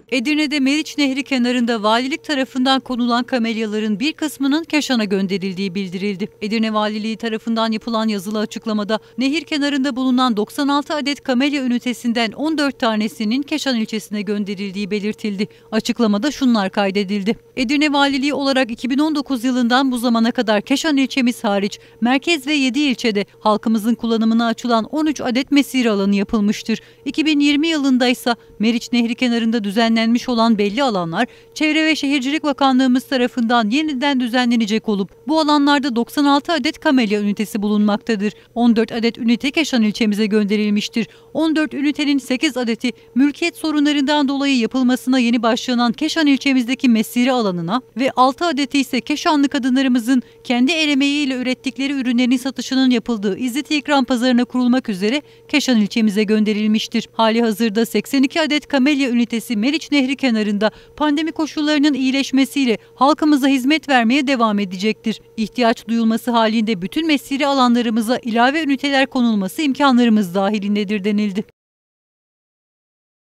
Edirne'de Meriç Nehri kenarında valilik tarafından konulan kamelyaların bir kısmının Keşan'a gönderildiği bildirildi. Edirne Valiliği tarafından yapılan yazılı açıklamada nehir kenarında bulunan 96 adet kamelya ünitesinden 14 tanesinin Keşan ilçesine gönderildiği belirtildi. Açıklamada şunlar kaydedildi. Edirne Valiliği olarak 2019 yılından bu zamana kadar Keşan ilçemiz hariç merkez ve 7 ilçede halkımızın kullanımına açılan 13 adet mesire alanı yapılmıştır. 2020 yılında ise Meriç Nehri kenarında düzenlenmiş olan belli alanlar Çevre ve Şehircilik Bakanlığımız tarafından yeniden düzenlenecek olup bu alanlarda 96 adet kamelya ünitesi bulunmaktadır. 14 adet ünite Keşan ilçemize gönderilmiştir. 14 ünitenin 8 adeti mülkiyet sorunlarından dolayı yapılmasına yeni başlanan Keşan ilçemizdeki mesire alanına ve 6 adeti ise Keşanlı kadınlarımızın kendi el emeğiyle ürettikleri ürünlerin satışının yapıldığı İzzet-i İkram pazarına kurulmak üzere Keşan ilçemize gönderilmiştir. Hali hazırda 82 adet kamelya ünitesi Meriç Nehri kenarında pandemi koşullarının iyileşmesiyle halkımıza hizmet vermeye devam edecektir. İhtiyaç duyulması halinde bütün mesire alanlarımıza ilave üniteler konulması imkanlarımız dahilindedir denildi.